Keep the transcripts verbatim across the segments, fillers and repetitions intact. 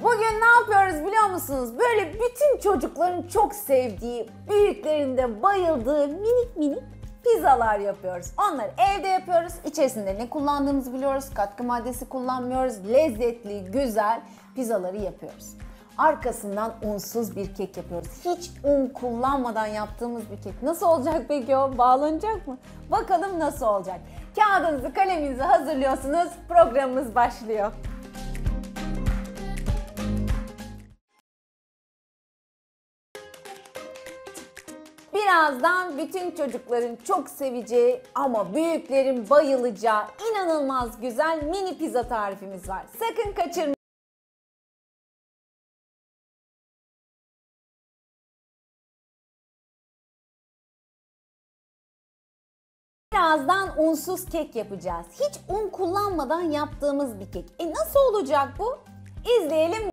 Bugün ne yapıyoruz biliyor musunuz? Böyle bütün çocukların çok sevdiği, büyüklerin de bayıldığı minik minik pizzalar yapıyoruz. Onları evde yapıyoruz. İçerisinde ne kullandığımızı biliyoruz. Katkı maddesi kullanmıyoruz. Lezzetli, güzel pizzaları yapıyoruz. Arkasından unsuz bir kek yapıyoruz. Hiç un kullanmadan yaptığımız bir kek. Nasıl olacak peki o? Bağlanacak mı? Bakalım nasıl olacak? Kağıdınızı, kaleminizi hazırlıyorsunuz. Programımız başlıyor. Birazdan bütün çocukların çok seveceği ama büyüklerin bayılacağı inanılmaz güzel mini pizza tarifimiz var. Sakın kaçırmayın. Birazdan unsuz kek yapacağız. Hiç un kullanmadan yaptığımız bir kek. E nasıl olacak bu? İzleyelim.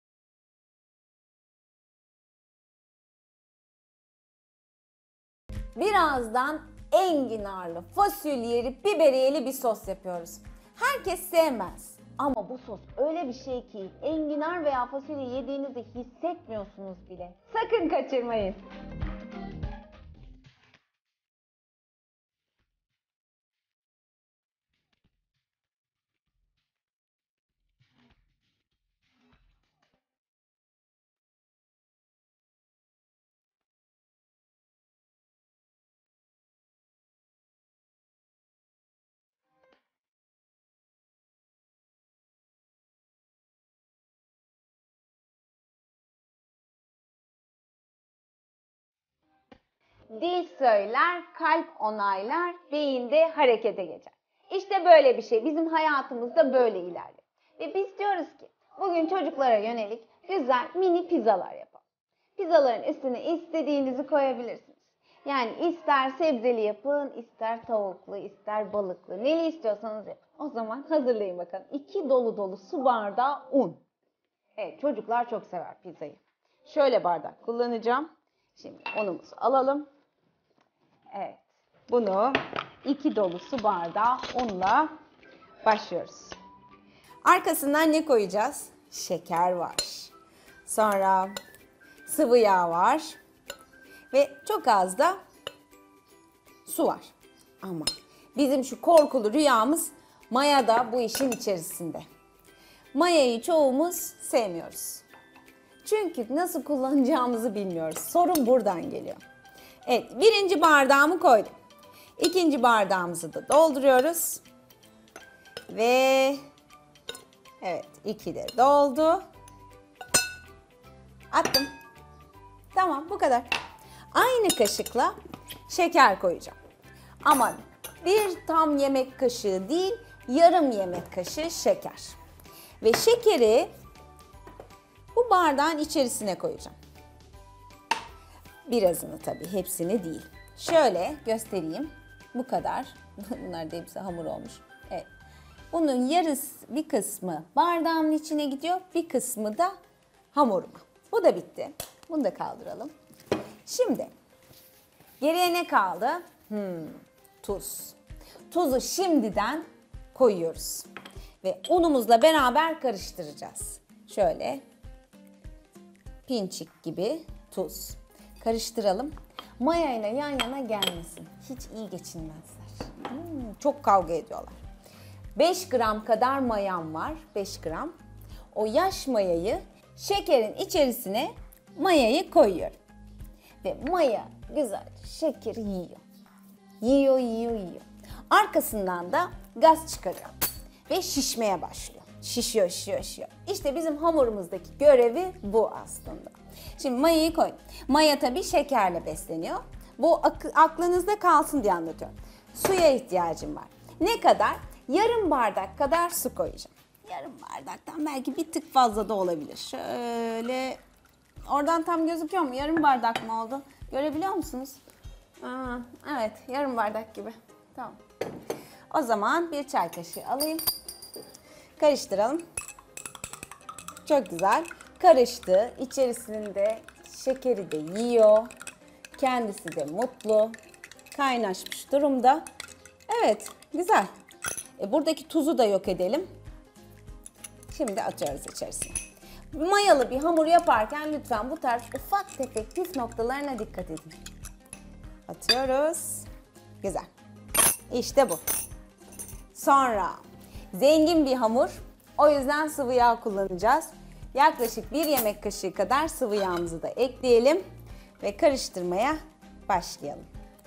Birazdan enginarlı, fasulyeli, biberiyeli bir sos yapıyoruz. Herkes sevmez. Ama bu sos öyle bir şey ki enginar veya fasulye yediğinizi hissetmiyorsunuz bile. Sakın kaçırmayın. Dil söyler, kalp onaylar, beyinde harekete geçer. İşte böyle bir şey. Bizim hayatımızda böyle ilerliyor. Ve biz diyoruz ki bugün çocuklara yönelik güzel mini pizzalar yapalım. Pizzaların üstüne istediğinizi koyabilirsiniz. Yani ister sebzeli yapın, ister tavuklu, ister balıklı. Neli istiyorsanız yapın. O zaman hazırlayın bakalım. İki dolu dolu su bardağı un. Evet, çocuklar çok sever pizzayı. Şöyle bardak kullanacağım. Şimdi unumuzu alalım. Evet, bunu iki dolu su bardağı unla başlıyoruz. Arkasından ne koyacağız? Şeker var. Sonra sıvı yağ var. Ve çok az da su var. Ama bizim şu korkulu rüyamız maya da bu işin içerisinde. Mayayı çoğumuz sevmiyoruz. Çünkü nasıl kullanacağımızı bilmiyoruz. Sorun buradan geliyor. Evet, birinci bardağımı koydum. İkinci bardağımızı da dolduruyoruz. Ve evet, iki de doldu. Attım. Tamam, bu kadar. Aynı kaşıkla şeker koyacağım. Ama bir tam yemek kaşığı değil, yarım yemek kaşığı şeker. Ve şekeri bu bardağın içerisine koyacağım. Birazını tabii, hepsini değil. Şöyle göstereyim. Bu kadar. Bunlar da hepsi hamur olmuş. Evet. Bunun yarısı, bir kısmı bardağımın içine gidiyor, bir kısmı da hamuruma. Bu da bitti. Bunu da kaldıralım. Şimdi geriye ne kaldı? Hmm, tuz. Tuzu şimdiden koyuyoruz. Ve unumuzla beraber karıştıracağız. Şöyle pinçik gibi tuz. Karıştıralım. Maya ile yan yana gelmesin. Hiç iyi geçinmezler. Hmm, çok kavga ediyorlar. beş gram kadar mayam var. beş gram. O yaş mayayı şekerin içerisine mayayı koyuyorum. Ve maya güzel şekeri yiyor. Yiyor, yiyor, yiyor. Arkasından da gaz çıkarıyor. Ve şişmeye başlıyor. Şişiyor, şişiyor, şişiyor. İşte bizim hamurumuzdaki görevi bu aslında. Şimdi mayayı koy. Maya tabii şekerle besleniyor. Bu ak- aklınızda kalsın diye anlatıyorum. Suya ihtiyacım var. Ne kadar? Yarım bardak kadar su koyacağım. Yarım bardaktan belki bir tık fazla da olabilir. Şöyle, oradan tam gözüküyor mu? Yarım bardak mı oldu? Görebiliyor musunuz? Aa, evet, yarım bardak gibi. Tamam. O zaman bir çay kaşığı alayım. Karıştıralım. Çok güzel. Karıştı. İçerisinde şekeri de yiyor. Kendisi de mutlu. Kaynaşmış durumda. Evet, güzel. E, buradaki tuzu da yok edelim. Şimdi atıyoruz içerisine. Mayalı bir hamur yaparken lütfen bu tarz ufak tefek püf noktalarına dikkat edin. Atıyoruz. Güzel. İşte bu. Sonra zengin bir hamur. O yüzden sıvı yağ kullanacağız. Yaklaşık bir yemek kaşığı kadar sıvı yağımızı da ekleyelim ve karıştırmaya başlayalım.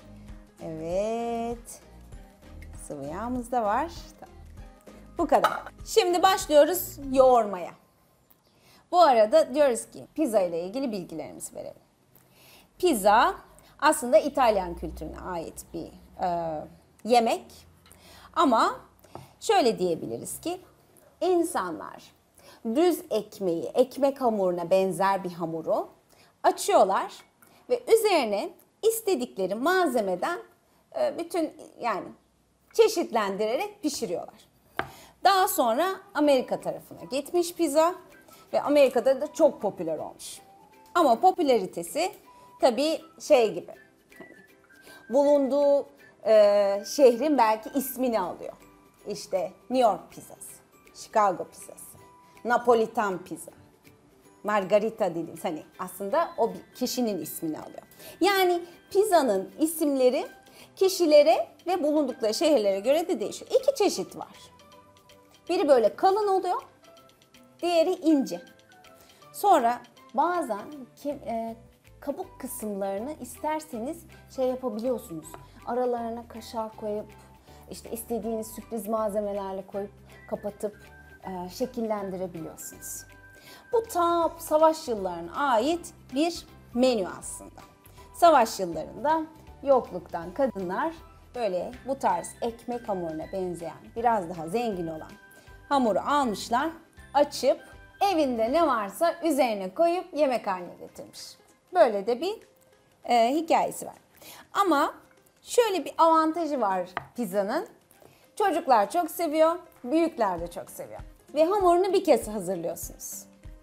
Evet. Sıvı yağımız da var. Tamam. Bu kadar. Şimdi başlıyoruz yoğurmaya. Bu arada diyoruz ki pizza ile ilgili bilgilerimizi verelim. Pizza aslında İtalyan kültürüne ait bir e, yemek. Ama şöyle diyebiliriz ki insanlar düz ekmeği, ekmek hamuruna benzer bir hamuru açıyorlar ve üzerine istedikleri malzemeden e, bütün yani çeşitlendirerek pişiriyorlar. Daha sonra Amerika tarafına gitmiş pizza ve Amerika'da da çok popüler olmuş. Ama popülaritesi tabii şey gibi, hani bulunduğu e, şehrin belki ismini alıyor. İşte New York pizzası, Chicago pizzası, Napolitan pizza, Margarita dediğimiz hani aslında o bir kişinin ismini alıyor. Yani pizzanın isimleri kişilere ve bulundukları şehirlere göre de değişiyor. İki çeşit var. Biri böyle kalın oluyor, diğeri ince. Sonra bazen kim, e, kabuk kısımlarını isterseniz şey yapabiliyorsunuz. Aralarına kaşar koyup, işte istediğiniz sürpriz malzemelerle koyup kapatıp e, şekillendirebiliyorsunuz. Bu ta savaş yıllarına ait bir menü aslında. Savaş yıllarında yokluktan kadınlar böyle bu tarz ekmek hamuruna benzeyen, biraz daha zengin olan hamuru almışlar, açıp evinde ne varsa üzerine koyup yemek haline getirmiş. Böyle de bir e, hikayesi var. Ama şöyle bir avantajı var pizzanın. Çocuklar çok seviyor, büyükler de çok seviyor. Ve hamurunu bir kez hazırlıyorsunuz.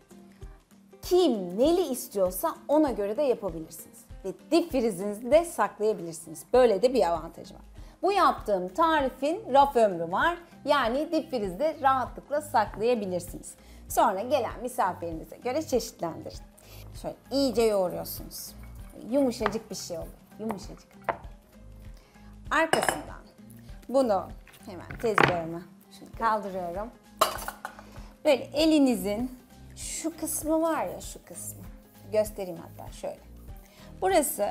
Kim neli istiyorsa ona göre de yapabilirsiniz. Ve dip frizinizde saklayabilirsiniz. Böyle de bir avantajı var. Bu yaptığım tarifin raf ömrü var. Yani dip frizde rahatlıkla saklayabilirsiniz. Sonra gelen misafirinize göre çeşitlendirin. Şöyle iyice yoğuruyorsunuz. Yumuşacık bir şey oluyor. Yumuşacık. Arkasından bunu hemen tezgahıma şunu kaldırıyorum. Böyle elinizin şu kısmı var ya, şu kısmı. Göstereyim hatta şöyle. Burası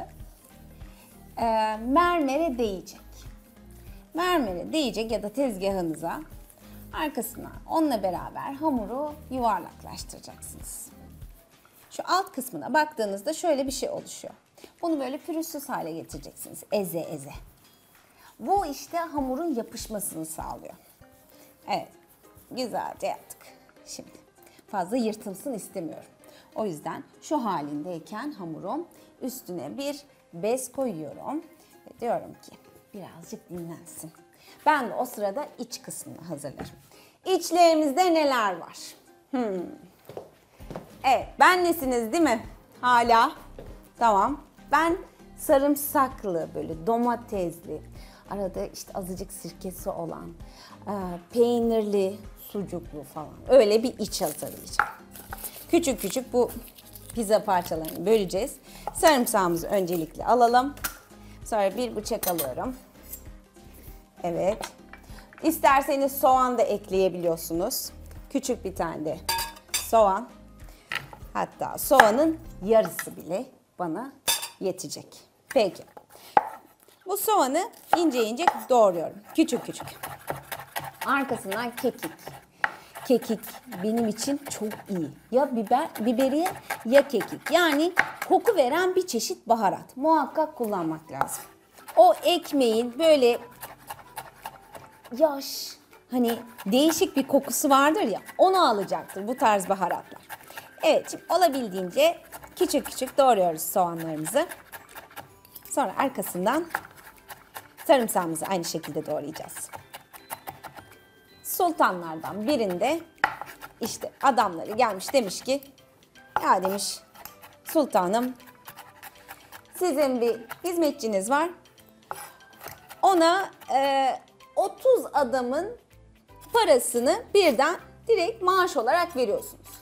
e, mermere değecek. Mermere değecek ya da tezgahınıza, arkasına onunla beraber hamuru yuvarlaklaştıracaksınız. Şu alt kısmına baktığınızda şöyle bir şey oluşuyor. Bunu böyle pürüzsüz hale getireceksiniz. Eze eze. Bu işte hamurun yapışmasını sağlıyor. Evet. Güzelce yaptık. Şimdi fazla yırtılsın istemiyorum. O yüzden şu halindeyken hamurum üstüne bir bez koyuyorum. Ve diyorum ki birazcık dinlensin. Ben de o sırada iç kısmını hazırlarım. İçlerimizde neler var? Hmm. Evet, benlesiniz değil mi? Hala. Tamam. Ben sarımsaklı, böyle domatesli, arada işte azıcık sirkesi olan, peynirli, sucuklu falan. Öyle bir iç hazırlayacağım. Küçük küçük bu pizza parçalarını böleceğiz. Sarımsağımızı öncelikle alalım. Sonra bir bıçak alıyorum. Evet. İsterseniz soğan da ekleyebiliyorsunuz. Küçük bir tane de soğan. Hatta soğanın yarısı bile bana yetecek. Peki. Bu soğanı ince ince doğruyorum. Küçük küçük. Arkasından kekik. Kekik benim için çok iyi. Ya biber, biberiye ya kekik. Yani koku veren bir çeşit baharat. Muhakkak kullanmak lazım. O ekmeğin böyle yaş, hani değişik bir kokusu vardır ya, onu alacaktır bu tarz baharatlar. Evet, şimdi olabildiğince küçük küçük doğruyoruz soğanlarımızı. Sonra arkasından sarımsağımızı aynı şekilde doğrayacağız. Sultanlardan birinde işte adamları gelmiş, demiş ki ya demiş sultanım, sizin bir hizmetçiniz var. Ona e, otuz adamın parasını birden direkt maaş olarak veriyorsunuz.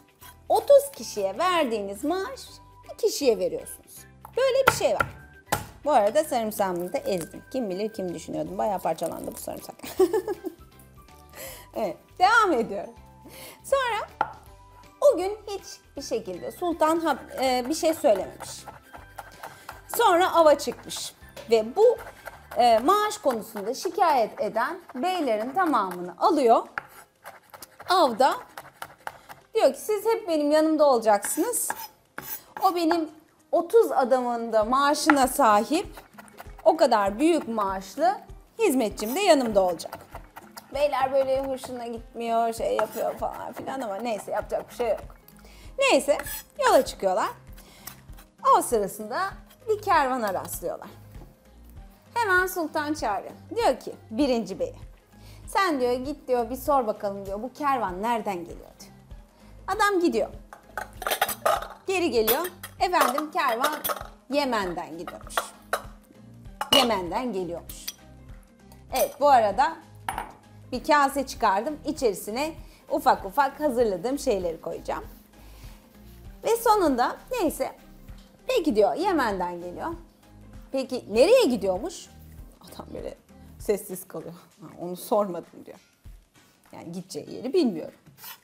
otuz kişiye verdiğiniz maaş bir kişiye veriyorsunuz. Böyle bir şey var. Bu arada sarımsağımı da ezdim. Kim bilir kim düşünüyordum. Bayağı parçalandı bu sarımsak. Evet, devam ediyorum. Sonra o gün hiçbir şekilde sultan bir şey söylememiş. Sonra ava çıkmış ve bu e, maaş konusunda şikayet eden beylerin tamamını alıyor. Avda diyor ki siz hep benim yanımda olacaksınız. O benim otuz adamın da maaşına sahip, o kadar büyük maaşlı hizmetçim de yanımda olacak. Beyler böyle hoşuna gitmiyor, şey yapıyor falan filan ama neyse yapacak bir şey yok. Neyse yola çıkıyorlar. O sırasında bir kervana rastlıyorlar. Hemen sultan çağırıyor. Diyor ki birinci bey, sen diyor git diyor bir sor bakalım diyor bu kervan nereden geliyor diyor. Adam gidiyor. Geri geliyor. Efendim kervan Yemen'den gidiyormuş. Yemen'den geliyormuş. Evet bu arada bir kase çıkardım. İçerisine ufak ufak hazırladığım şeyleri koyacağım. Ve sonunda neyse peki diyor Yemen'den geliyor. Peki nereye gidiyormuş? Adam böyle sessiz kalıyor. Ha, onu sormadım diyor. Yani gideceği yeri bilmiyorum.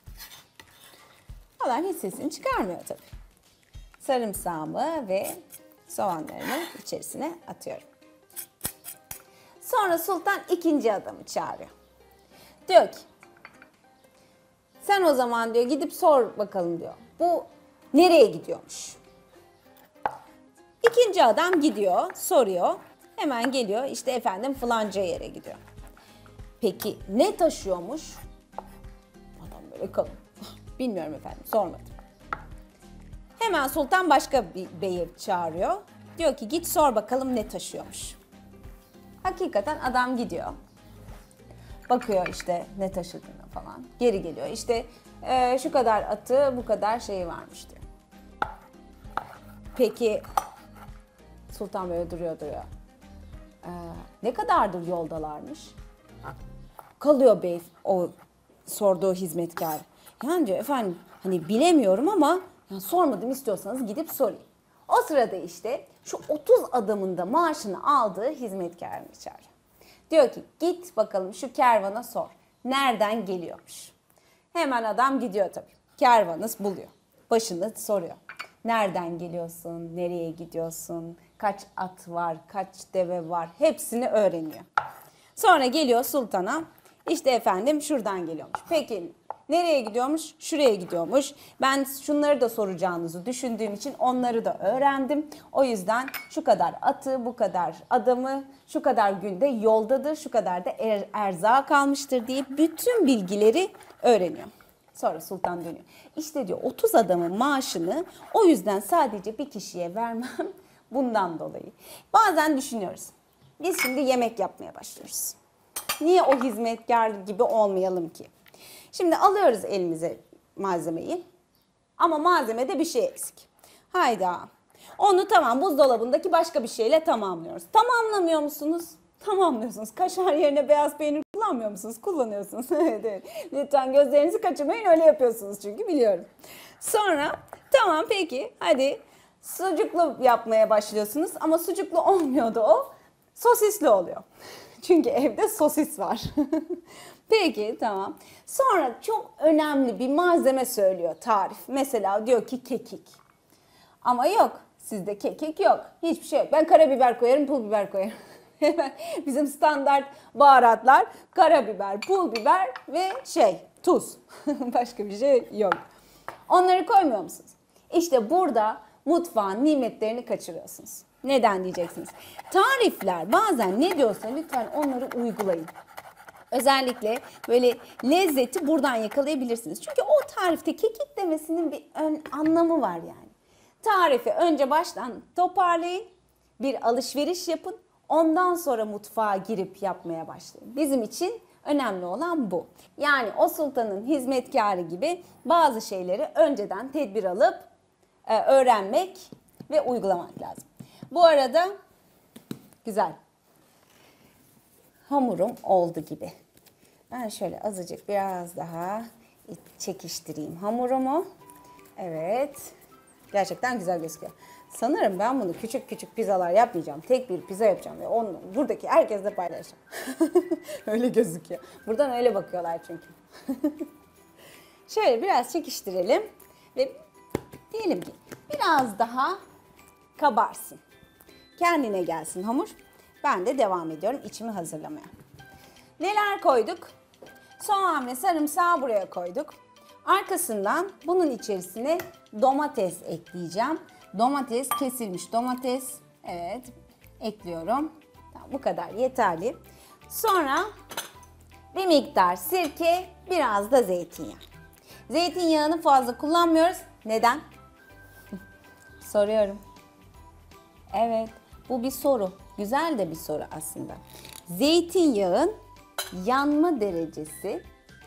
Adam hiç sesini çıkarmıyor tabii. Sarımsağımı ve soğanlarımı içerisine atıyorum. Sonra sultan ikinci adamı çağırıyor. Diyor ki sen o zaman diyor gidip sor bakalım diyor. Bu nereye gidiyormuş? İkinci adam gidiyor, soruyor. Hemen geliyor işte efendim falanca yere gidiyor. Peki ne taşıyormuş? Adam böyle kalın. Bilmiyorum efendim sormadım. Hemen sultan başka bir beyi çağırıyor. Diyor ki git sor bakalım ne taşıyormuş. Hakikaten adam gidiyor. Bakıyor işte ne taşıdığına falan. Geri geliyor işte e, şu kadar atı bu kadar şeyi varmış diyor. Peki sultan böyle duruyor duruyor. Ee, ne kadardır yoldalarmış? Kalıyor bey o sorduğu hizmetkar. Yani diyor efendim hani bilemiyorum ama yani sormadım istiyorsanız gidip sorayım. O sırada işte şu otuz adamın da maaşını aldığı hizmetkarını çağırıyor. Diyor ki git bakalım şu kervana sor. Nereden geliyormuş? Hemen adam gidiyor tabii. Kervanı buluyor. Başını soruyor. Nereden geliyorsun? Nereye gidiyorsun? Kaç at var? Kaç deve var? Hepsini öğreniyor. Sonra geliyor sultana. İşte efendim şuradan geliyormuş. Peki nereye gidiyormuş? Şuraya gidiyormuş. Ben şunları da soracağınızı düşündüğüm için onları da öğrendim. O yüzden şu kadar atı, bu kadar adamı, şu kadar günde yoldadır, şu kadar da er, erzağı kalmıştır diye bütün bilgileri öğreniyor. Sonra sultan dönüyor. İşte diyor otuz adamın maaşını o yüzden sadece bir kişiye vermem bundan dolayı. Bazen düşünüyoruz. Biz şimdi yemek yapmaya başlıyoruz. Niye o hizmetkar gibi olmayalım ki? Şimdi alıyoruz elimize malzemeyi. Ama malzemede bir şey eksik. Hayda. Onu tamam buzdolabındaki başka bir şeyle tamamlıyoruz. Tamamlamıyor musunuz? Tamamlıyorsunuz. Kaşar yerine beyaz peynir kullanmıyor musunuz? Kullanıyorsunuz. Evet, evet. Lütfen gözlerinizi kaçırmayın. Öyle yapıyorsunuz çünkü biliyorum. Sonra tamam peki hadi sucuklu yapmaya başlıyorsunuz. Ama sucuklu olmuyordu o. Sosisli oluyor. Çünkü evde sosis var. Peki tamam. Sonra çok önemli bir malzeme söylüyor tarif. Mesela diyor ki kekik. Ama yok. Sizde kekik yok. Hiçbir şey yok. Ben karabiber koyarım, pul biber koyarım. Bizim standart baharatlar karabiber, pul biber ve şey tuz. Başka bir şey yok. Onları koymuyor musunuz? İşte burada mutfağın nimetlerini kaçırıyorsunuz. Neden diyeceksiniz? Tarifler bazen ne diyorsa lütfen onları uygulayın. Özellikle böyle lezzeti buradan yakalayabilirsiniz. Çünkü o tarifte kekik demesinin bir ön anlamı var yani. Tarifi önce baştan toparlayın, bir alışveriş yapın, ondan sonra mutfağa girip yapmaya başlayın. Bizim için önemli olan bu. Yani o sultanın hizmetkarı gibi bazı şeyleri önceden tedbir alıp e, öğrenmek ve uygulamak lazım. Bu arada güzel. Hamurum oldu gibi. Ben şöyle azıcık biraz daha çekiştireyim hamurumu. Evet. Gerçekten güzel gözüküyor. Sanırım ben bunu küçük küçük pizzalar yapmayacağım. Tek bir pizza yapacağım ve onu buradaki herkesle paylaşacağım. Öyle gözüküyor. Buradan öyle bakıyorlar çünkü. Şöyle biraz çekiştirelim ve diyelim ki biraz daha kabarsın. Kendine gelsin hamur. Ben de devam ediyorum içimi hazırlamaya. Neler koyduk? Soğan ve sarımsağı buraya koyduk. Arkasından bunun içerisine domates ekleyeceğim. Domates, kesilmiş domates. Evet, ekliyorum. Tamam, bu kadar yeterli. Sonra bir miktar sirke, biraz da zeytinyağı. Zeytinyağını fazla kullanmıyoruz. Neden? Soruyorum. Evet, bu bir soru. Güzel de bir soru aslında. Zeytinyağın yanma derecesi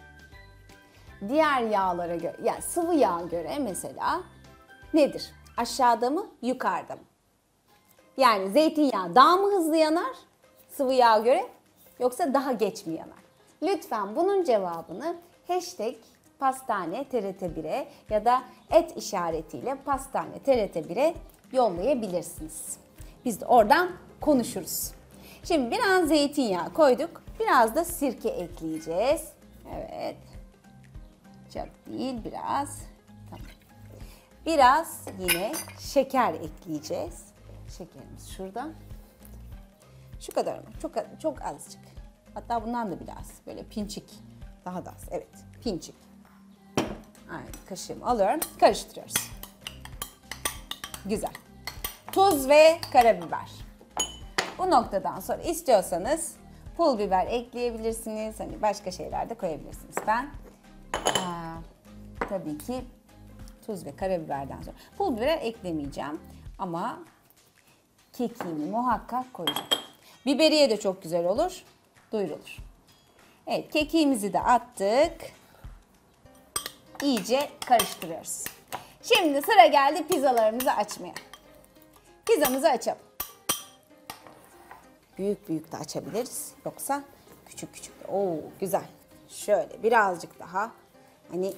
diğer yağlara göre, yani sıvı yağa göre mesela nedir? Aşağıda mı, yukarıda mı? Yani zeytinyağı daha mı hızlı yanar sıvı yağa göre, yoksa daha geç mi yanar? Lütfen bunun cevabını hashtag pastane T R T bire ya da et işaretiyle pastane T R T bire yollayabilirsiniz. Biz de oradan konuşuruz. Şimdi biraz zeytinyağı koyduk. Biraz da sirke ekleyeceğiz. Evet. Çok değil, biraz. Tamam. Biraz yine şeker ekleyeceğiz. Şekerimiz şurada. Şu kadar mı? Çok, çok azıcık. Hatta bundan da biraz. Böyle pinçik. Daha da az. Evet. Pinçik. Aynen. Kaşığımı alıyorum. Karıştırıyoruz. Güzel. Tuz ve karabiber. Bu noktadan sonra istiyorsanız pul biber ekleyebilirsiniz. Hani başka şeyler de koyabilirsiniz. Ben aa, tabii ki tuz ve karabiberden sonra pul biber eklemeyeceğim. Ama kekiğimi muhakkak koyacağım. Biberiye de çok güzel olur. Duyurulur. Evet, kekiğimizi de attık. İyice karıştırıyoruz. Şimdi sıra geldi pizzalarımızı açmaya. Pizzamızı açalım. Büyük büyük de açabiliriz. Yoksa küçük küçük de. Oo, güzel. Şöyle birazcık daha hani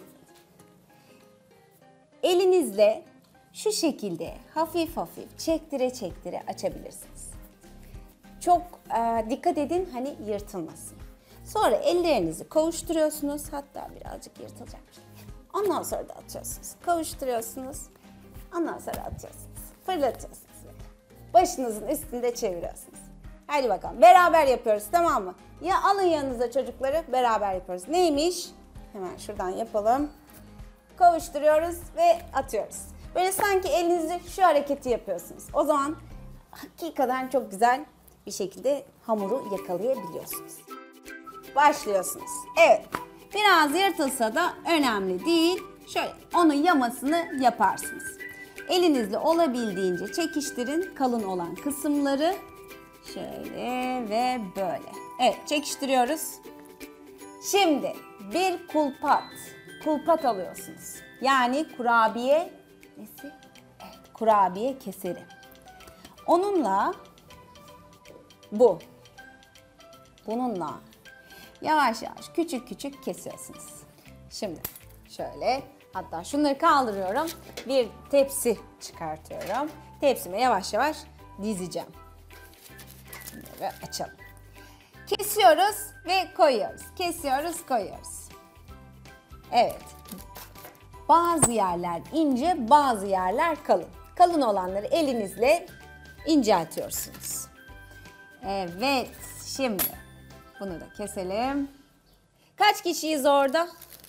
elinizle şu şekilde hafif hafif çektire çektire açabilirsiniz. Çok e, dikkat edin hani yırtılmasın. Sonra ellerinizi kavuşturuyorsunuz. Hatta birazcık yırtılacak. Ondan sonra da atıyorsunuz. Kavuşturuyorsunuz. Ondan sonra atıyorsunuz. Fırlatıyorsunuz. Başınızın üstünde çeviriyorsunuz. Hadi bakalım. Beraber yapıyoruz, tamam mı? Ya alın yanınıza çocukları, beraber yapıyoruz. Neymiş? Hemen şuradan yapalım. Kavuşturuyoruz ve atıyoruz. Böyle sanki elinizle şu hareketi yapıyorsunuz. O zaman hakikaten çok güzel bir şekilde hamuru yakalayabiliyorsunuz. Başlıyorsunuz. Evet. Biraz yırtılsa da önemli değil. Şöyle onun yamasını yaparsınız. Elinizle olabildiğince çekiştirin kalın olan kısımları. Şöyle ve böyle. Evet, çekiştiriyoruz. Şimdi bir kulpat. Kulpat alıyorsunuz. Yani kurabiye nesi? Evet, kurabiye keseri. Onunla bu. Bununla yavaş yavaş küçük küçük kesiyorsunuz. Şimdi şöyle, hatta şunları kaldırıyorum. Bir tepsi çıkartıyorum. Tepsime yavaş yavaş dizeceğim. Ve açalım. Kesiyoruz ve koyuyoruz. Kesiyoruz, koyuyoruz. Evet. Bazı yerler ince, bazı yerler kalın. Kalın olanları elinizle inceltiyorsunuz. Evet. Şimdi bunu da keselim. Kaç kişiyiz orada?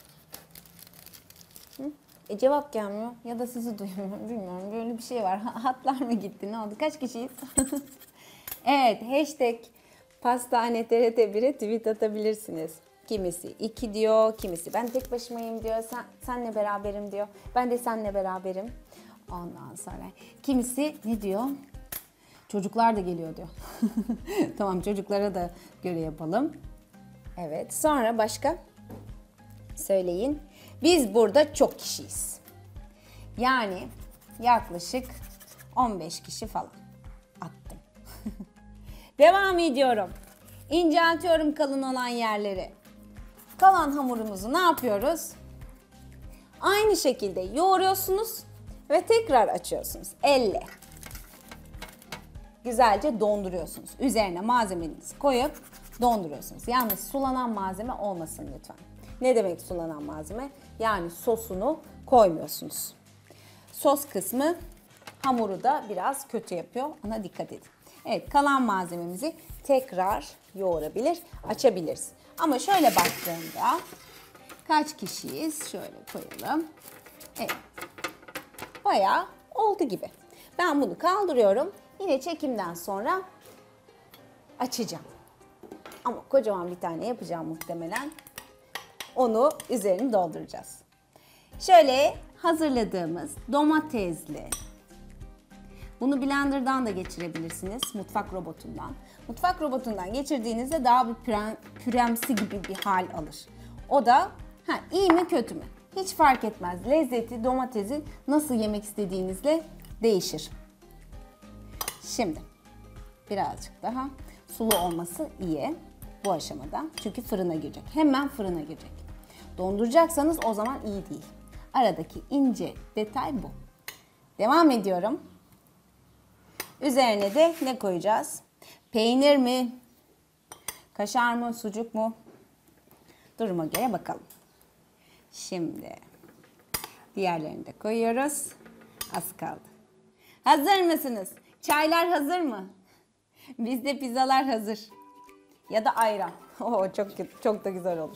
Hı? E, cevap gelmiyor ya da sizi duymuyorum, bilmiyorum. Böyle bir şey var. Hatlar mı gitti? Ne oldu? Kaç kişiyiz? Evet, hashtag pastane T R T bire tweet atabilirsiniz. Kimisi iki diyor, kimisi ben tek başımayım diyor, sen, senle beraberim diyor. Ben de senle beraberim. Ondan sonra kimisi ne diyor? Çocuklar da geliyor diyor. Tamam, çocuklara da göre yapalım. Evet, sonra başka? Söyleyin. Biz burada çok kişiyiz. Yani yaklaşık on beş kişi falan. Attım. Devam ediyorum. İnceltiyorum kalın olan yerleri. Kalan hamurumuzu ne yapıyoruz? Aynı şekilde yoğuruyorsunuz ve tekrar açıyorsunuz elle. Güzelce donduruyorsunuz. Üzerine malzemenizi koyup donduruyorsunuz. Yalnız sulanan malzeme olmasın lütfen. Ne demek sulanan malzeme? Yani sosunu koymuyorsunuz. Sos kısmı hamuru da biraz kötü yapıyor. Ona dikkat edin. Evet, kalan malzememizi tekrar yoğurabilir, açabiliriz. Ama şöyle baktığımda kaç kişiyiz? Şöyle koyalım. Evet. Bayağı oldu gibi. Ben bunu kaldırıyorum. Yine çekimden sonra açacağım. Ama kocaman bir tane yapacağım muhtemelen. Onu üzerini dolduracağız. Şöyle hazırladığımız domatesli. Bunu blenderdan da geçirebilirsiniz, mutfak robotundan. Mutfak robotundan geçirdiğinizde daha bir püre, püremsi gibi bir hal alır. O da ha, iyi mi kötü mü? Hiç fark etmez. Lezzeti domatesi nasıl yemek istediğinizle değişir. Şimdi birazcık daha sulu olması iyi bu aşamada. Çünkü fırına girecek. Hemen fırına girecek. Donduracaksanız o zaman iyi değil. Aradaki ince detay bu. Devam ediyorum. Üzerine de ne koyacağız? Peynir mi? Kaşar mı? Sucuk mu? Duruma göre bakalım. Şimdi diğerlerini de koyuyoruz. Az kaldı. Hazır mısınız? Çaylar hazır mı? Bizde pizzalar hazır. Ya da ayran. Oo, çok çok da güzel olur.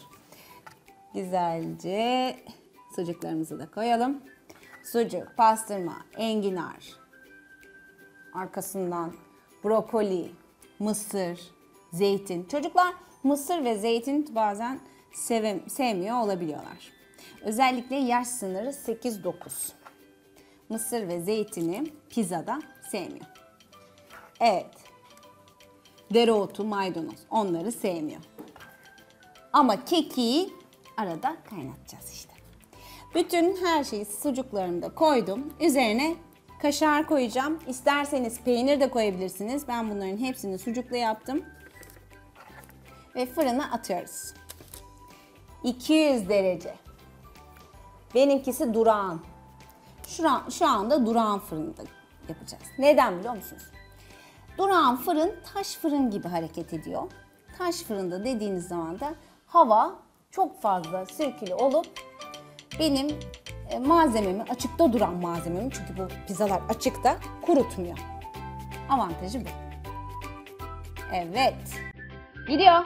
Güzelce sucuklarımızı da koyalım. Sucuk, pastırma, enginar. Arkasından brokoli, mısır, zeytin. Çocuklar mısır ve zeytin bazen sevim, sevmiyor olabiliyorlar. Özellikle yaş sınırı sekiz dokuz. Mısır ve zeytini pizzada sevmiyor. Evet. Dereotu, maydanoz onları sevmiyor. Ama kekiği arada kaynatacağız işte. Bütün her şeyi sucuklarını da koydum. Üzerine kaşar koyacağım. İsterseniz peynir de koyabilirsiniz. Ben bunların hepsini sucukla yaptım. Ve fırına atıyoruz. iki yüz derece. Benimkisi durağan. Şu, an, şu anda durağan fırında yapacağız. Neden biliyor musunuz? Durağan fırın taş fırın gibi hareket ediyor. Taş fırında dediğiniz zaman da hava çok fazla sirküle olup benim e, malzememi, açıkta duran malzememi, çünkü bu pizzalar açıkta, kurutmuyor. Avantajı bu. Evet. Gidiyor.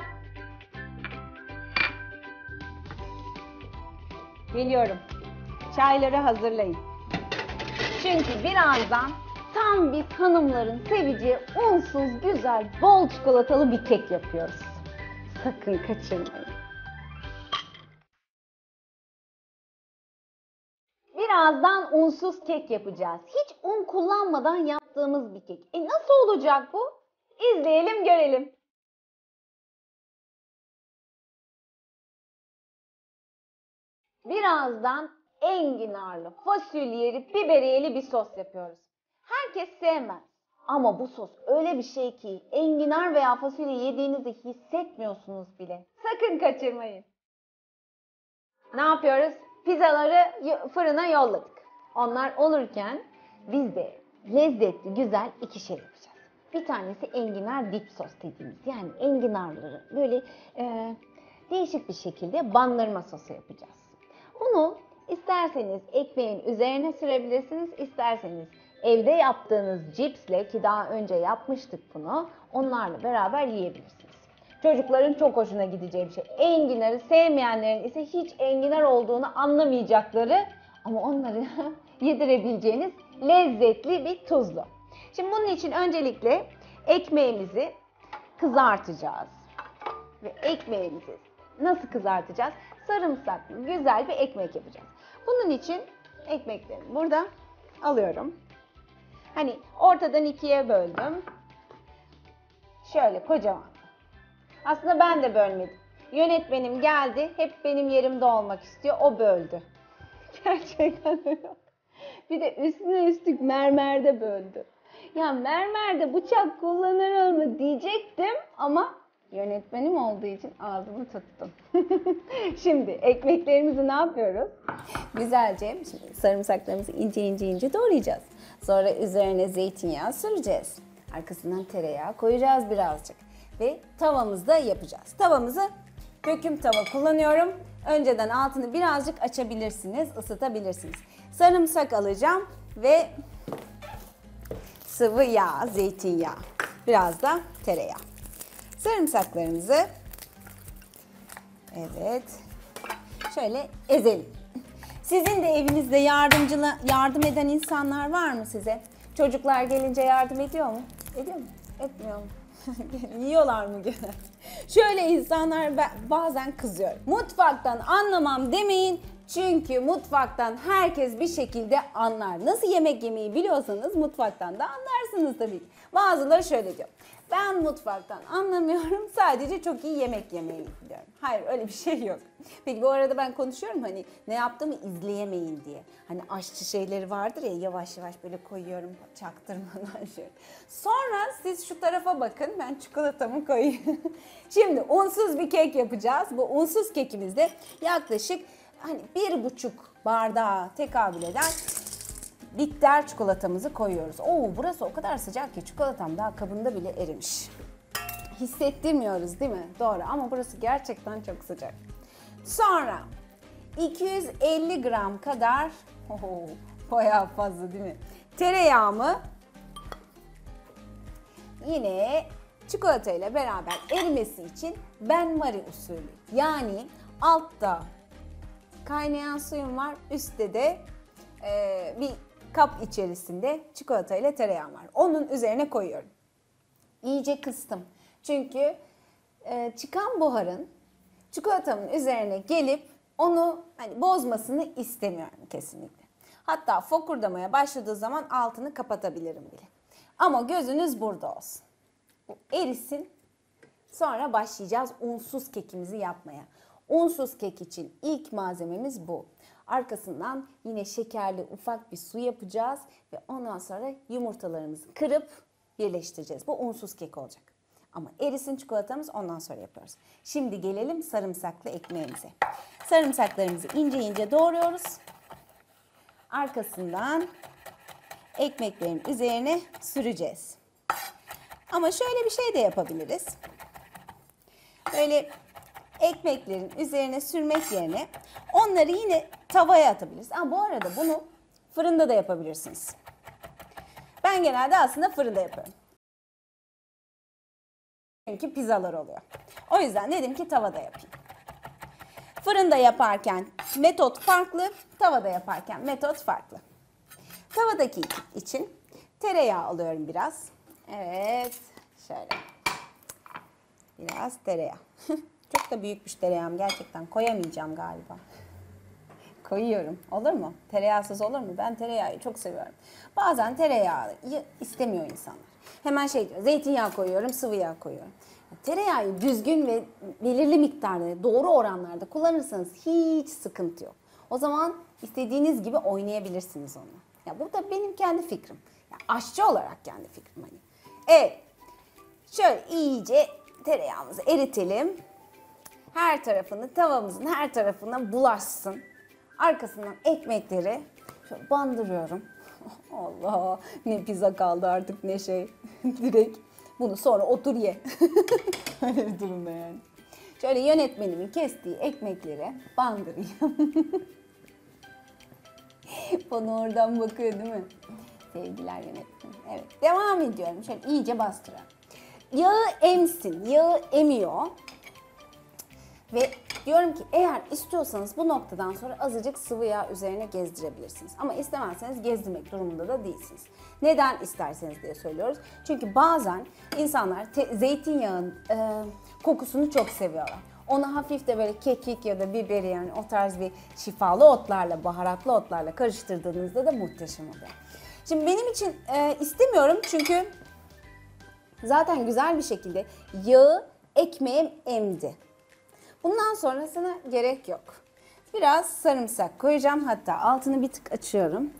Geliyorum. Çayları hazırlayın. Çünkü birazdan tam biz hanımların seveceği unsuz, güzel, bol çikolatalı bir kek yapıyoruz. Sakın kaçırmayın. Birazdan unsuz kek yapacağız. Hiç un kullanmadan yaptığımız bir kek. E nasıl olacak bu? İzleyelim, görelim. Birazdan enginarlı, fasulyeli, biberiyeli bir sos yapıyoruz. Herkes sevmez. Ama bu sos öyle bir şey ki enginar veya fasulye yediğinizi hissetmiyorsunuz bile. Sakın kaçırmayın. Ne yapıyoruz? Pizzaları fırına yolladık. Onlar olurken biz de lezzetli, güzel iki şey yapacağız. Bir tanesi enginar dip sos dediğimiz. Yani enginarları böyle e, değişik bir şekilde bandırma sosu yapacağız. Bunu isterseniz ekmeğin üzerine sürebilirsiniz, isterseniz evde yaptığınız cipsle, ki daha önce yapmıştık bunu, onlarla beraber yiyebilirsiniz. Çocukların çok hoşuna gideceği bir şey. Enginarı sevmeyenlerin ise hiç enginar olduğunu anlamayacakları ama onları yedirebileceğiniz lezzetli bir tuzlu. Şimdi bunun için öncelikle ekmeğimizi kızartacağız. Ve ekmeğimizi nasıl kızartacağız? Sarımsaklı güzel bir ekmek yapacağız. Bunun için ekmeklerimi burada alıyorum. Hani ortadan ikiye böldüm. Şöyle kocaman. Aslında ben de bölmedim. Yönetmenim geldi, hep benim yerimde olmak istiyor, o böldü. Gerçekten öyle. Bir de üstüne üstlük mermerde böldü. Ya mermerde bıçak kullanır mı diyecektim ama Yönetmenim olduğu için ağzımı tuttum. Şimdi ekmeklerimizi ne yapıyoruz? Güzelce şimdi sarımsaklarımızı ince ince ince doğrayacağız. Sonra üzerine zeytinyağı süreceğiz. Arkasından tereyağı koyacağız birazcık. Ve tavamızda yapacağız. Tavamızı döküm tava kullanıyorum. Önceden altını birazcık açabilirsiniz, ısıtabilirsiniz. Sarımsak alacağım ve sıvı yağ, zeytinyağı, biraz da tereyağı. Sarımsaklarımızı evet şöyle ezelim. Sizin de evinizde yardımcıla yardım eden insanlar var mı size? Çocuklar gelince yardım ediyor mu? Ediyor mu? Etmiyor mu? Yiyorlar mı gene? Şöyle insanlar bazen kızıyor. Mutfaktan anlamam demeyin. Çünkü mutfaktan herkes bir şekilde anlar. Nasıl yemek yemeyi biliyorsanız mutfaktan da anlarsınız tabii ki. Bazıları şöyle diyor. Ben mutfaktan anlamıyorum, sadece çok iyi yemek yemeyi biliyorum. Hayır, öyle bir şey yok. Peki bu arada ben konuşuyorum hani ne yaptığımı izleyemeyin diye. Hani aşçı şeyleri vardır ya, yavaş yavaş böyle koyuyorum çaktırmadan şöyle. Sonra siz şu tarafa bakın, ben çikolatamı koyayım. Şimdi unsuz bir kek yapacağız. Bu unsuz kekimizde yaklaşık hani bir buçuk bardağa tekabül eden bitter çikolatamızı koyuyoruz. Oo, burası o kadar sıcak ki çikolatam daha kabında bile erimiş. Hissettirmiyoruz değil mi? Doğru, ama burası gerçekten çok sıcak. Sonra iki yüz elli gram kadar, oho, bayağı fazla değil mi? Tereyağımı yine çikolata ile beraber erimesi için benmari usulü. Yani altta kaynayan suyum var, üstte de e, bir kap içerisinde çikolata ile tereyağım var. Onun üzerine koyuyorum. İyice kıstım. Çünkü e, çıkan buharın çikolatamın üzerine gelip onu hani bozmasını istemiyorum kesinlikle. Hatta fokurdamaya başladığı zaman altını kapatabilirim bile. Ama gözünüz burada olsun. Bu erisin. Sonra başlayacağız unsuz kekimizi yapmaya. Unsuz kek için ilk malzememiz bu. Arkasından yine şekerli ufak bir su yapacağız ve ondan sonra yumurtalarımızı kırıp birleştireceğiz. Bu unsuz kek olacak. Ama erisin çikolatamız, ondan sonra yapıyoruz. Şimdi gelelim sarımsaklı ekmeğimize. Sarımsaklarımızı ince ince doğruyoruz. Arkasından ekmeklerin üzerine süreceğiz. Ama şöyle bir şey de yapabiliriz. Böyle ekmeklerin üzerine sürmek yerine onları yine tavaya atabiliriz. Ama bu arada bunu fırında da yapabilirsiniz. Ben genelde aslında fırında yapıyorum. Çünkü pizzalar oluyor. O yüzden dedim ki tavada yapayım. Fırında yaparken metot farklı, tavada yaparken metot farklı. Tavadaki için tereyağı alıyorum biraz. Evet, şöyle. Biraz tereyağı. Çok da büyükmüş tereyağım, gerçekten koyamayacağım galiba. Koyuyorum. Olur mu? Tereyağsız olur mu? Ben tereyağı çok seviyorum. Bazen tereyağı istemiyor insanlar. Hemen şey diyor, zeytinyağı koyuyorum, sıvı yağ koyuyorum. Tereyağı düzgün ve belirli miktarda, doğru oranlarda kullanırsanız hiç sıkıntı yok. O zaman istediğiniz gibi oynayabilirsiniz onu. Ya bu da benim kendi fikrim. Ya aşçı olarak kendi fikrim hani. Evet. Şöyle iyice tereyağımızı eritelim. Her tarafını, tavamızın her tarafına bulaşsın. Arkasından ekmekleri şöyle bandırıyorum. Allah, ne pizza kaldı artık ne şey. Direkt bunu sonra otur ye. Öyle bir durumda yani. Şöyle yönetmenimin kestiği ekmekleri bandırayım. Bana oradan bakıyor değil mi? Sevgiler yönetmenim. Evet, devam ediyorum. Şöyle iyice bastırarak. Yağı emsin. Yağı emiyor. Ve diyorum ki eğer istiyorsanız bu noktadan sonra azıcık sıvı yağ üzerine gezdirebilirsiniz. Ama istemezseniz gezdirmek durumunda da değilsiniz. Neden isterseniz diye söylüyoruz. Çünkü bazen insanlar zeytinyağın e, kokusunu çok seviyorlar. Onu hafif de böyle kekik ya da biberi, yani o tarz bir şifalı otlarla, baharatlı otlarla karıştırdığınızda da muhteşem oluyor. Şimdi benim için e, istemiyorum çünkü zaten güzel bir şekilde yağı ekmeğe emdi. Bundan sonrasına gerek yok. Biraz sarımsak koyacağım. Hatta altını bir tık açıyorum.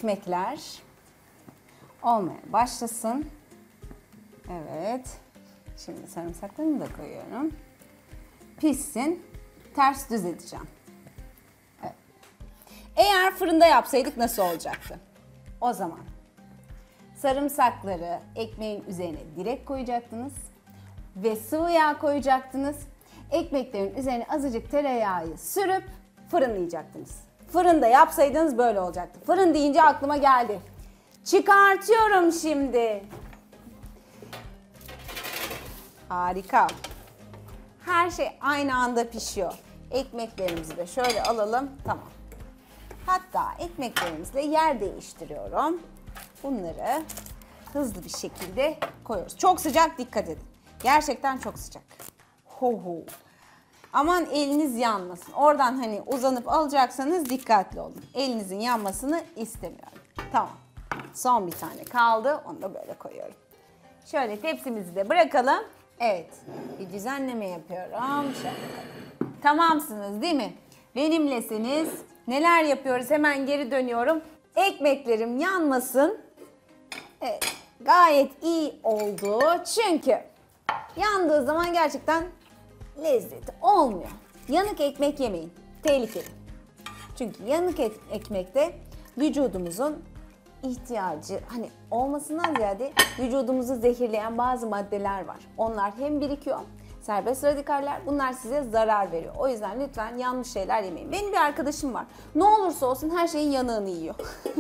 Ekmekler olmaya başlasın. Evet. Şimdi sarımsaklarını da koyuyorum. Pişsin. Ters düz edeceğim. Evet. Eğer fırında yapsaydık nasıl olacaktı? O zaman sarımsakları ekmeğin üzerine direkt koyacaktınız ve sıvı yağ koyacaktınız. Ekmeklerin üzerine azıcık tereyağı sürüp fırınlayacaktınız. Fırında yapsaydınız böyle olacaktı. Fırın deyince aklıma geldi. Çıkartıyorum şimdi. Harika. Her şey aynı anda pişiyor. Ekmeklerimizi de şöyle alalım. Tamam. Hatta ekmeklerimizle yer değiştiriyorum. Bunları hızlı bir şekilde koyuyoruz. Çok sıcak, dikkat edin. Gerçekten çok sıcak. Ho ho. Aman eliniz yanmasın. Oradan hani uzanıp alacaksanız dikkatli olun. Elinizin yanmasını istemiyorum. Tamam. Son bir tane kaldı. Onu da böyle koyuyorum. Şöyle tepsimizi de bırakalım. Evet. Bir düzenleme yapıyorum. Şöyle bakalım. Tamamsınız değil mi? Benimlesiniz. Neler yapıyoruz? Hemen geri dönüyorum. Ekmeklerim yanmasın. Evet. Gayet iyi oldu. Çünkü yandığı zaman gerçekten lezzeti olmuyor. Yanık ekmek yemeyin. Tehlikeli. Çünkü yanık et ekmekte vücudumuzun ihtiyacı hani olmasından ziyade vücudumuzu zehirleyen bazı maddeler var. Onlar hem birikiyor, serbest radikaller, bunlar size zarar veriyor. O yüzden lütfen yanlış şeyler yemeyin. Benim bir arkadaşım var. Ne olursa olsun her şeyin yanığını yiyor.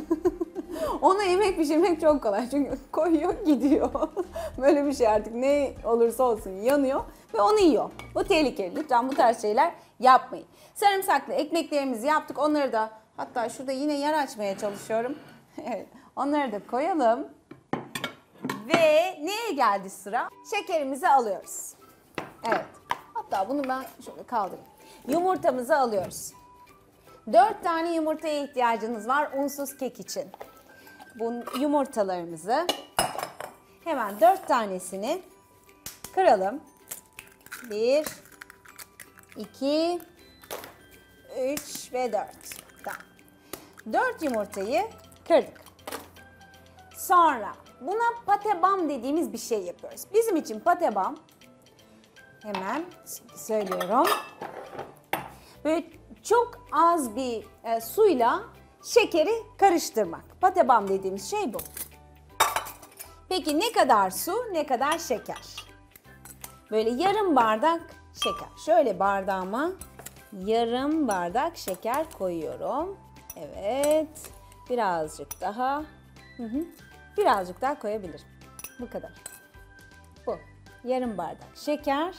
Ona yemek pişirmek çok kolay çünkü koyuyor gidiyor. Böyle bir şey artık ne olursa olsun yanıyor ve onu yiyor. Bu tehlikeli. Lütfen bu tarz şeyler yapmayın. Sarımsaklı ekmeklerimizi yaptık. Onları da hatta şurada yine yer açmaya çalışıyorum. Evet, onları da koyalım. Ve neye geldi sıra? Şekerimizi alıyoruz. Evet. Hatta bunu ben şöyle kaldırayım. Yumurtamızı alıyoruz. dört tane yumurtaya ihtiyacınız var unsuz kek için. Bu yumurtalarımızı hemen dört tanesini kıralım. bir, iki, üç ve dört. Tamam. dört yumurtayı kırdık. Sonra buna patebam dediğimiz bir şey yapıyoruz. Bizim için patebam, hemen söylüyorum, böyle çok az bir e, suyla şekeri karıştırmak. Patebam dediğimiz şey bu. Peki ne kadar su, ne kadar şeker? Böyle yarım bardak şeker. Şöyle bardağıma yarım bardak şeker koyuyorum. Evet. Birazcık daha. Hı hı. Birazcık daha koyabilirim. Bu kadar. Bu. Yarım bardak şeker.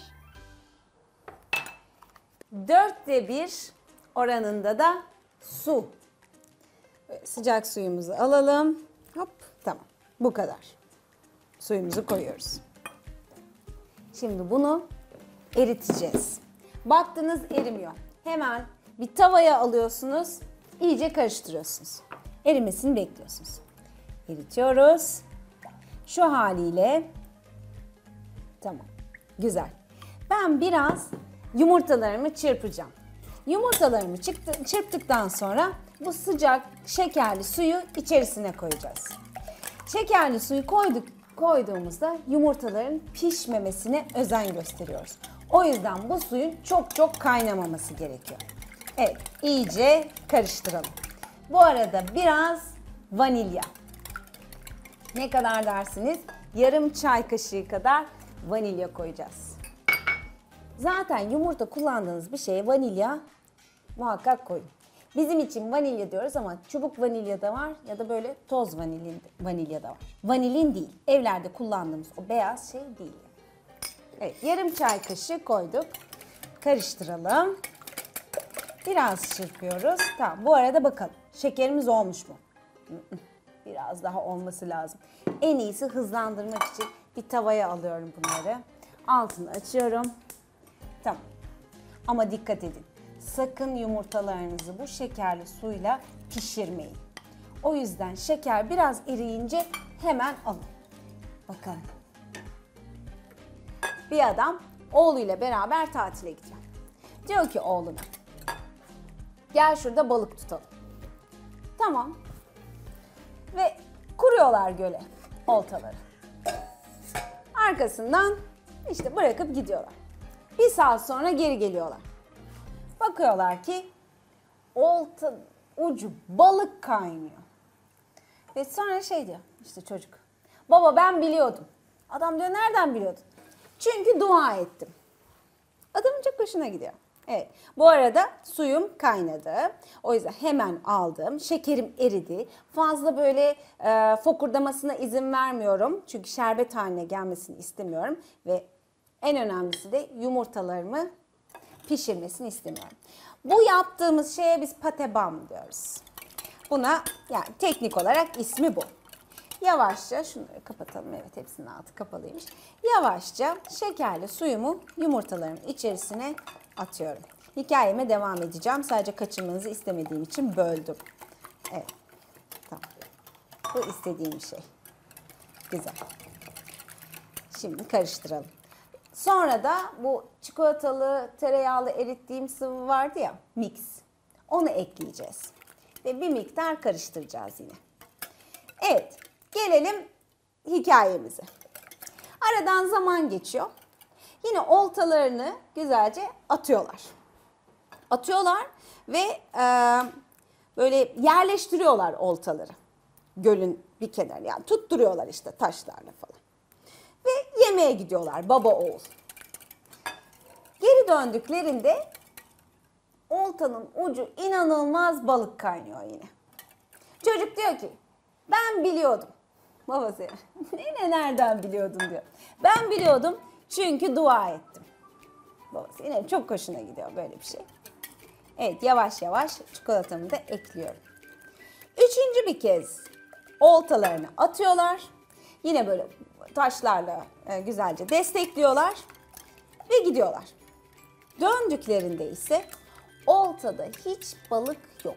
Dörtte bir oranında da su. Böyle sıcak suyumuzu alalım. Hop, tamam. Bu kadar. Suyumuzu koyuyoruz. Şimdi bunu eriteceğiz. Baktınız erimiyor. Hemen bir tavaya alıyorsunuz. İyice karıştırıyorsunuz. Erimesini bekliyorsunuz. Eritiyoruz. Şu haliyle tamam. Güzel. Ben biraz yumurtalarımı çırpacağım. Yumurtalarımı çıktı, çırptıktan sonra bu sıcak şekerli suyu içerisine koyacağız. Şekerli suyu koyduk, koyduğumuzda yumurtaların pişmemesine özen gösteriyoruz. O yüzden bu suyun çok çok kaynamaması gerekiyor. Evet, iyice karıştıralım. Bu arada biraz vanilya. Ne kadar dersiniz? Yarım çay kaşığı kadar vanilya koyacağız. Zaten yumurta kullandığınız bir şeye vanilya muhakkak koyun. Bizim için vanilya diyoruz ama çubuk vanilya da var ya da böyle toz vanilin, vanilya da var. Vanilin değil. Evlerde kullandığımız o beyaz şey değil. Evet, yarım çay kaşığı koyduk. Karıştıralım. Biraz çırpıyoruz. Tamam, bu arada bakalım. Şekerimiz olmuş mu? Biraz daha olması lazım. En iyisi hızlandırmak için bir tavaya alıyorum bunları. Altını açıyorum. Tamam. Ama dikkat edin. Sakın yumurtalarınızı bu şekerli suyla pişirmeyin. O yüzden şeker biraz eriyince hemen alın. Bakalım. Bir adam oğluyla beraber tatile gidiyor. Diyor ki oğluna, gel şurada balık tutalım. Tamam. Ve kuruyorlar göle oltaları. Arkasından İşte bırakıp gidiyorlar. Bir saat sonra geri geliyorlar. Bakıyorlar ki olta ucu balık kaynıyor. Ve sonra şey diyor işte çocuk. Baba ben biliyordum. Adam diyor nereden biliyordun? Çünkü dua ettim. Adamın çok hoşuna gidiyor. Evet. Bu arada suyum kaynadı. O yüzden hemen aldım. Şekerim eridi. Fazla böyle e, fokurdamasına izin vermiyorum. Çünkü şerbet haline gelmesini istemiyorum. Ve en önemlisi de yumurtalarımı pişirmesini istemiyorum. Bu yaptığımız şeye biz patebam diyoruz. Buna yani teknik olarak ismi bu. Yavaşça şunları kapatalım. Evet hepsinin altı kapalıymış. Yavaşça şekerli suyumu yumurtaların içerisine atıyorum. Hikayeme devam edeceğim. Sadece kaçırmanızı istemediğim için böldüm. Evet. Tamam. Bu istediğim şey. Güzel. Şimdi karıştıralım. Sonra da bu çikolatalı, tereyağlı erittiğim sıvı vardı ya, mix. Onu ekleyeceğiz. Ve bir miktar karıştıracağız yine. Evet. Gelelim hikayemize. Aradan zaman geçiyor. Yine oltalarını güzelce atıyorlar. Atıyorlar ve e, böyle yerleştiriyorlar oltaları. Gölün bir kenarı yani tutturuyorlar işte taşlarla falan. Ve yemeğe gidiyorlar baba oğul. Geri döndüklerinde oltanın ucu inanılmaz balık kaynıyor yine. Çocuk diyor ki ben biliyordum. Babası ne nereden biliyordun diyor. Ben biliyordum çünkü dua ettim. Babası yine çok hoşuna gidiyor böyle bir şey. Evet yavaş yavaş çikolatamı da ekliyorum. Üçüncü bir kez oltalarını atıyorlar. Yine böyle taşlarla e, güzelce destekliyorlar ve gidiyorlar. Döndüklerinde ise oltada hiç balık yok.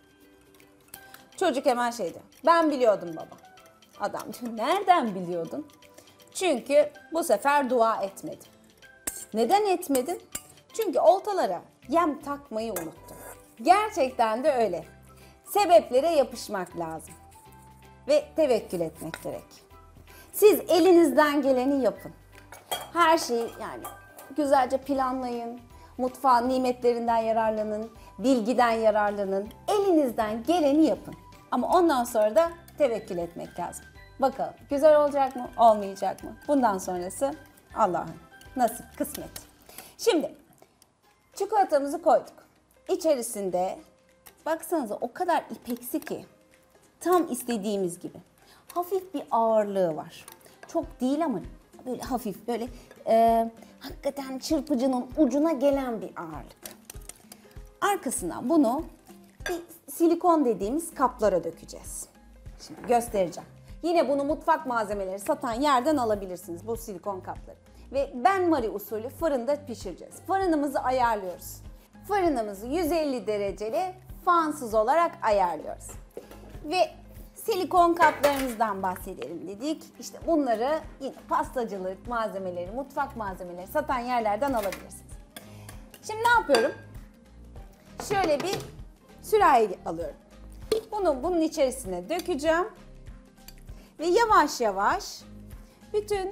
Çocuk hemen şey diyor. Ben biliyordum baba. Adam diyor nereden biliyordun? Çünkü bu sefer dua etmedim. Neden etmedin? Çünkü oltalara yem takmayı unuttum. Gerçekten de öyle. Sebeplere yapışmak lazım. Ve tevekkül etmek gerek. Siz elinizden geleni yapın. Her şeyi yani güzelce planlayın. Mutfağın nimetlerinden yararlanın. Bilgiden yararlanın. Elinizden geleni yapın. Ama ondan sonra da tevekkül etmek lazım. Bakalım güzel olacak mı, olmayacak mı? Bundan sonrası Allah'ın nasip, kısmet. Şimdi çikolatamızı koyduk. İçerisinde baksanıza o kadar ipeksi ki tam istediğimiz gibi. Hafif bir ağırlığı var. Çok değil ama böyle hafif böyle e, hakikaten çırpıcının ucuna gelen bir ağırlık. Arkasından bunu bir silikon dediğimiz kaplara dökeceğiz. Şimdi göstereceğim. Yine bunu mutfak malzemeleri satan yerden alabilirsiniz bu silikon kapları. Ve benmari usulü fırında pişireceğiz. Fırınımızı ayarlıyoruz. Fırınımızı yüz elli dereceli fansız olarak ayarlıyoruz. Ve silikon kaplarımızdan bahsedelim dedik. İşte bunları yine pastacılık malzemeleri, mutfak malzemeleri satan yerlerden alabilirsiniz. Şimdi ne yapıyorum? Şöyle bir sürahi alıyorum. Bunu bunun içerisine dökeceğim. Ve yavaş yavaş bütün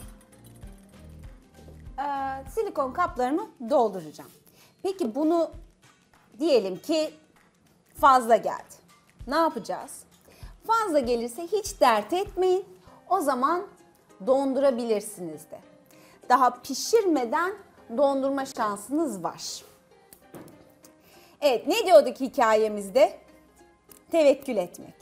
e, silikon kaplarımı dolduracağım. Peki bunu diyelim ki fazla geldi. Ne yapacağız? Fazla gelirse hiç dert etmeyin. O zaman dondurabilirsiniz de. Daha pişirmeden dondurma şansınız var. Evet, ne diyorduk hikayemizde? Tevekkül etmek.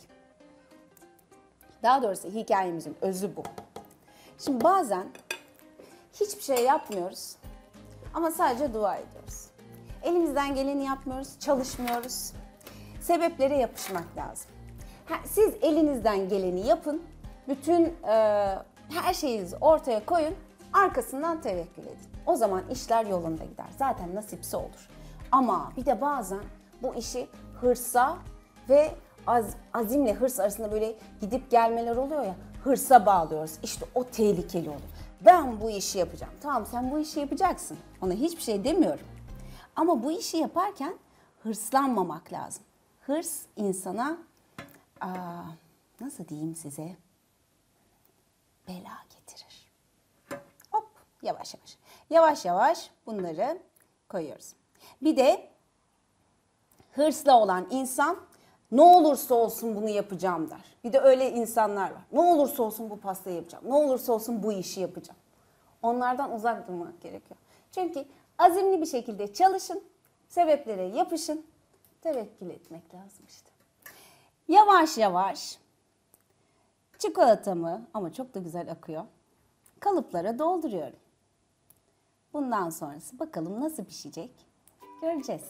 Daha doğrusu hikayemizin özü bu. Şimdi bazen hiçbir şey yapmıyoruz ama sadece dua ediyoruz. Elimizden geleni yapmıyoruz, çalışmıyoruz. Sebeplere yapışmak lazım. Siz elinizden geleni yapın, bütün e, her şeyinizi ortaya koyun, arkasından tevekkül edin. O zaman işler yolunda gider. Zaten nasipse olur. Ama bir de bazen bu işi hırsa ve az, azimle hırs arasında böyle gidip gelmeler oluyor ya, hırsa bağlıyoruz. İşte o tehlikeli olur. Ben bu işi yapacağım. Tamam sen bu işi yapacaksın. Ona hiçbir şey demiyorum. Ama bu işi yaparken hırslanmamak lazım. Hırs insana aa, nasıl diyeyim size bela getirir. Hop Yavaş yavaş. Yavaş yavaş bunları koyuyoruz. Bir de hırslı olan insan ne olursa olsun bunu yapacağım der. Bir de öyle insanlar var. Ne olursa olsun bu pastayı yapacağım. Ne olursa olsun bu işi yapacağım. Onlardan uzak durmak gerekiyor. Çünkü azimli bir şekilde çalışın, sebeplere yapışın, tevekkül etmek lazım işte. Yavaş yavaş çikolatamı, ama çok da güzel akıyor, kalıplara dolduruyorum. Bundan sonrası bakalım nasıl pişecek göreceğiz.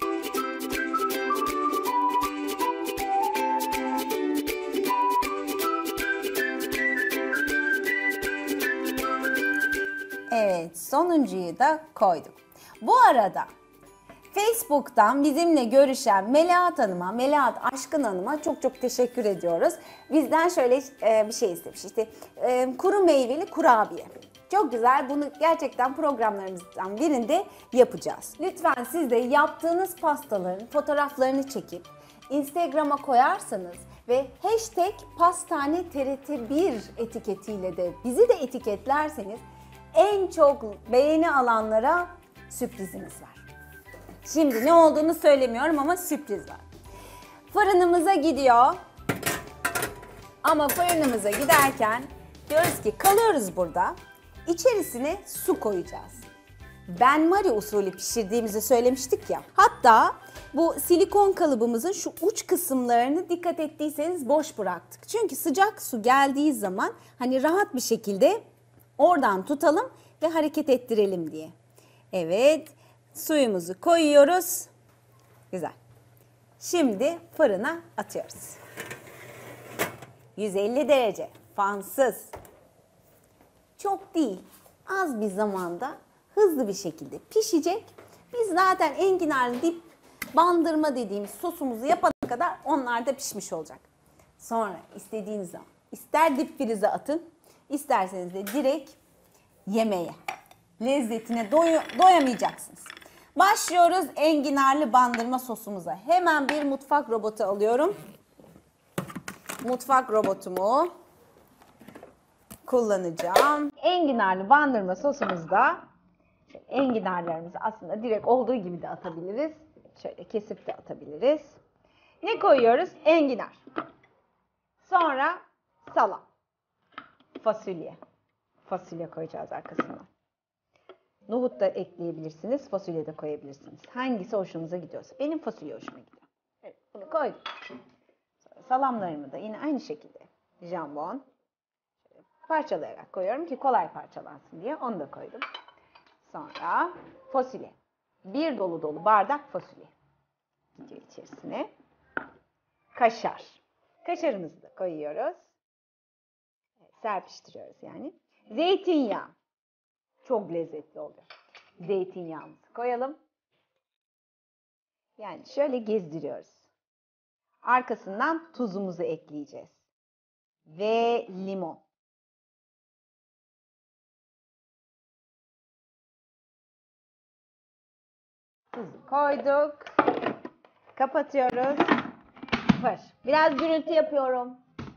Evet, sonuncuyu da koyduk. Bu arada Facebook'tan bizimle görüşen Melahat Hanım'a, Melahat Aşkın Hanım'a çok çok teşekkür ediyoruz. Bizden şöyle e, bir şey istemiş. İşte e, kuru meyveli kurabiye. Çok güzel. Bunu gerçekten programlarımızdan birinde yapacağız. Lütfen siz de yaptığınız pastaların fotoğraflarını çekip Instagram'a koyarsanız ve hashtag pastane T R T bir etiketiyle de bizi de etiketlerseniz en çok beğeni alanlara sürprizimiz var. Şimdi ne olduğunu söylemiyorum ama sürpriz var. Fırınımıza gidiyor. Ama fırınımıza giderken diyoruz ki kalıyoruz burada. İçerisine su koyacağız. benmari usulü pişirdiğimizi söylemiştik ya. Hatta bu silikon kalıbımızın şu uç kısımlarını dikkat ettiyseniz boş bıraktık. Çünkü sıcak su geldiği zaman hani rahat bir şekilde oradan tutalım ve hareket ettirelim diye. Evet, suyumuzu koyuyoruz. Güzel. Şimdi fırına atıyoruz. yüz elli derece, fansız. Çok değil, az bir zamanda hızlı bir şekilde pişecek. Biz zaten enginarlı dip bandırma dediğimiz sosumuzu yapana kadar onlar da pişmiş olacak. Sonra istediğiniz zaman ister dip frize atın, isterseniz de direkt yemeğe, lezzetine doy doyamayacaksınız. Başlıyoruz enginarlı bandırma sosumuza. Hemen bir mutfak robotu alıyorum. Mutfak robotumu kullanacağım. Enginarlı bandırma sosumuzda enginarlarımızı aslında direkt olduğu gibi de atabiliriz. Şöyle kesip de atabiliriz. Ne koyuyoruz? Enginar. Sonra salam. Fasulye. Fasulye koyacağız arkasına. Nohut da ekleyebilirsiniz, fasulye de koyabilirsiniz. Hangisi hoşunuza gidiyorsa. Benim fasulye hoşuma gidiyor. Evet, bunu koydum. Sonra salamlarımı da yine aynı şekilde jambon parçalayarak koyuyorum ki kolay parçalansın diye. Onu da koydum. Sonra fasulye. Bir dolu dolu bardak fasulye gidiyor içerisine. Kaşar. Kaşarımızı da koyuyoruz. Evet, serpiştiriyoruz yani. Zeytinyağı. Çok lezzetli oluyor. Zeytinyağımızı koyalım. Yani şöyle gezdiriyoruz. Arkasından tuzumuzu ekleyeceğiz. Ve limon. Tuzu koyduk. Kapatıyoruz. Var. Biraz gürültü yapıyorum.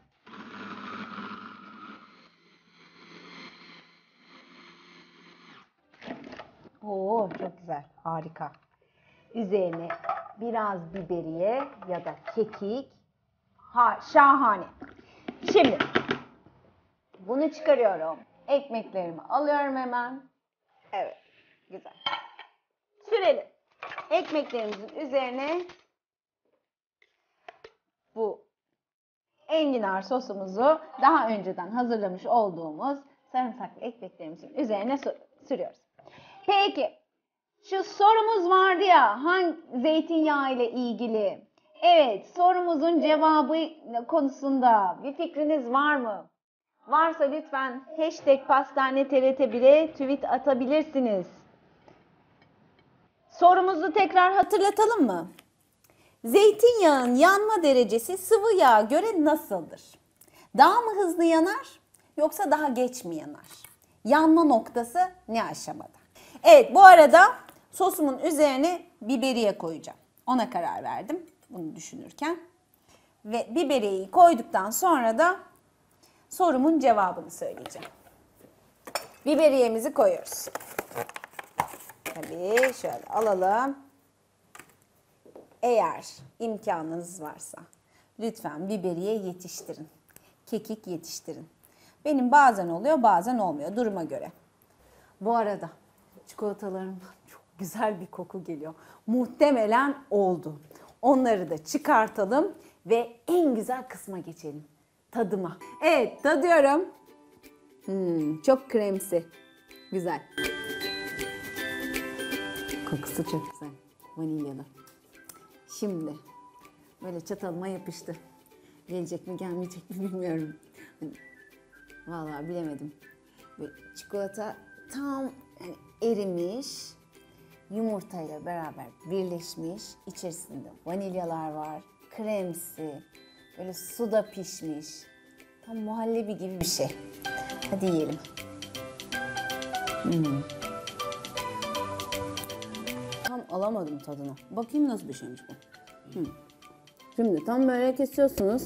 Oo, çok güzel. Harika. Üzerine biraz biberiye ya da kekik. Ha, şahane. Şimdi bunu çıkarıyorum. Ekmeklerimi alıyorum hemen. Evet. Güzel. Sürelim. Ekmeklerimizin üzerine bu enginar sosumuzu daha önceden hazırlamış olduğumuz sarımsaklı ekmeklerimizin üzerine sürüyoruz. Peki, şu sorumuz vardı ya, hangi zeytinyağı ile ilgili? Evet, sorumuzun cevabı konusunda bir fikriniz var mı? Varsa lütfen hashtag pastane T R T bire tweet atabilirsiniz. Sorumuzu tekrar hatırlatalım mı? Zeytinyağın yanma derecesi sıvı yağa göre nasıldır? Daha mı hızlı yanar yoksa daha geç mi yanar? Yanma noktası ne aşamada? Evet, bu arada sosumun üzerine biberiye koyacağım. Ona karar verdim bunu düşünürken. Ve biberiyeyi koyduktan sonra da sorumun cevabını söyleyeceğim. Biberiyemizi koyuyoruz. Tabii şöyle alalım. Eğer imkanınız varsa lütfen biberiye yetiştirin. Kekik yetiştirin. Benim bazen oluyor, bazen olmuyor, duruma göre. Bu arada çikolatalarımdan çok güzel bir koku geliyor. Muhtemelen oldu. Onları da çıkartalım ve en güzel kısma geçelim. Tadıma. Evet, tadıyorum. Hmm, çok kremsi. Güzel. Kokusu çok güzel. Vanilyalı. Şimdi böyle çatalıma yapıştı. Gelecek mi gelmeyecek mi bilmiyorum. Vallahi bilemedim. Böyle çikolata tam yani erimiş, yumurtayla beraber birleşmiş. İçerisinde vanilyalar var, kremsi, böyle suda pişmiş. Tam muhallebi gibi bir şey. Hadi yiyelim. Hmm. Tam alamadım tadını. Bakayım nasıl bir şeymiş bu. Hmm. Şimdi tam böyle kesiyorsunuz.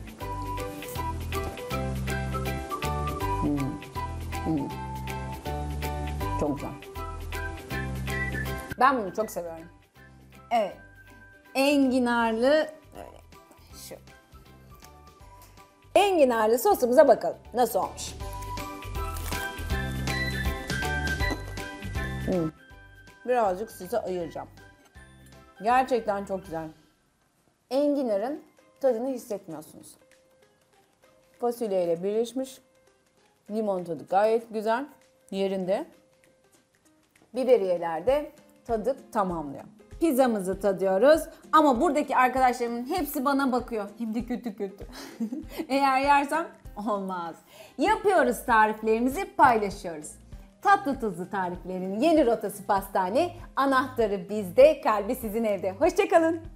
Hmm. Hmm. Çok güzel. Ben bunu çok seviyorum. Evet. Enginarlı böyle şu. Enginarlı sosumuza bakalım. Nasıl olmuş? Hmm. Birazcık size ayıracağım. Gerçekten çok güzel. Enginarın tadını hissetmiyorsunuz. Fasulyeyle birleşmiş. Limon tadı gayet güzel. Yerinde. Biberiyeler de tadı tamamlıyor. Pizzamızı tadıyoruz ama buradaki arkadaşlarımın hepsi bana bakıyor. Hem de kötü kötü. Eğer yersem olmaz. Yapıyoruz, tariflerimizi paylaşıyoruz. Tatlı tuzlu tariflerin yeni rotası pastane. Anahtarı bizde, kalbi sizin evde. Hoşça kalın.